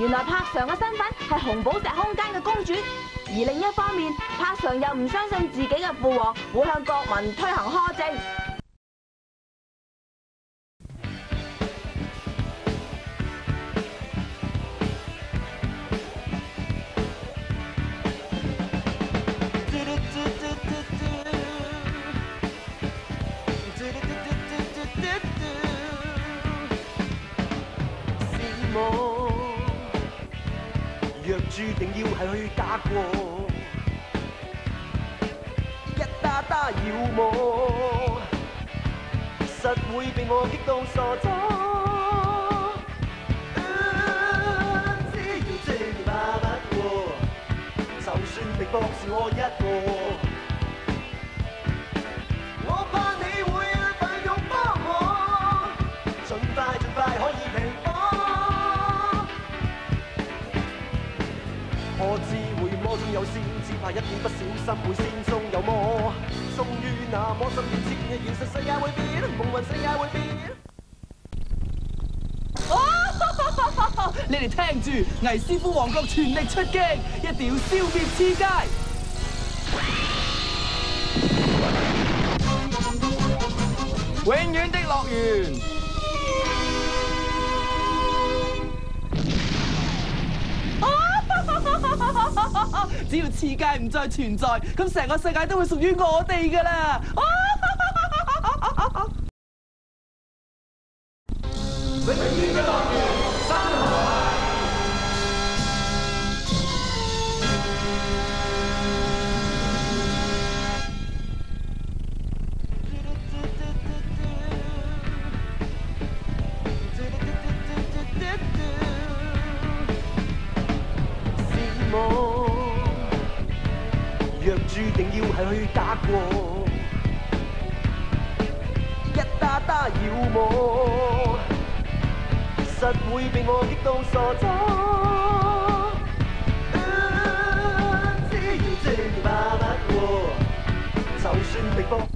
原來柏常嘅身份係紅寶石空間嘅公主，而另一方面，柏常又唔相信自己嘅父王會向國民推行苛政。 若注定要係去打過，一打打妖魔，實會被我激到傻咗。只要這年把握過，就算敵國是我一個，我怕你會快用幫我，盡快可以平反。 我知會魔中有仙，只怕一點不小心會仙中有魔。終於那魔心變遷，現實世界會變，夢幻世界會變。 你哋聽住，魏師傅王國全力出擊，一定要消滅刺街。永遠的樂園。 只要刺界唔再存在，咁成個世界都會屬於我哋㗎啦！永遠嘅樂園，三號牌。 若注定要係去打過，一打打妖魔，實會被我激到傻咗。只要這年把握過，就算敵國。